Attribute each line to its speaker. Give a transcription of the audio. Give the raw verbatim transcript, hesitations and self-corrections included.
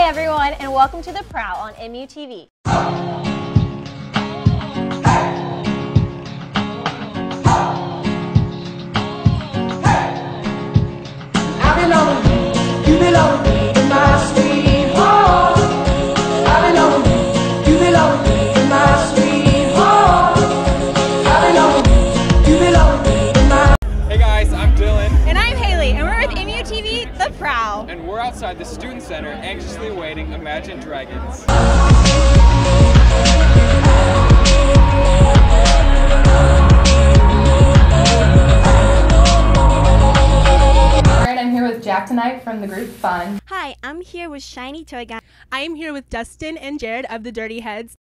Speaker 1: Hey everyone, and welcome to the Prowl on M U T V. The Prowl.
Speaker 2: And we're outside the Student Center anxiously awaiting Imagine Dragons.
Speaker 3: Alright, I'm here with Jack tonight from the group Fun.
Speaker 4: Hi, I'm here with Shiny Toy Gun.
Speaker 5: I am here with Dustin and Jared of the Dirty Heads.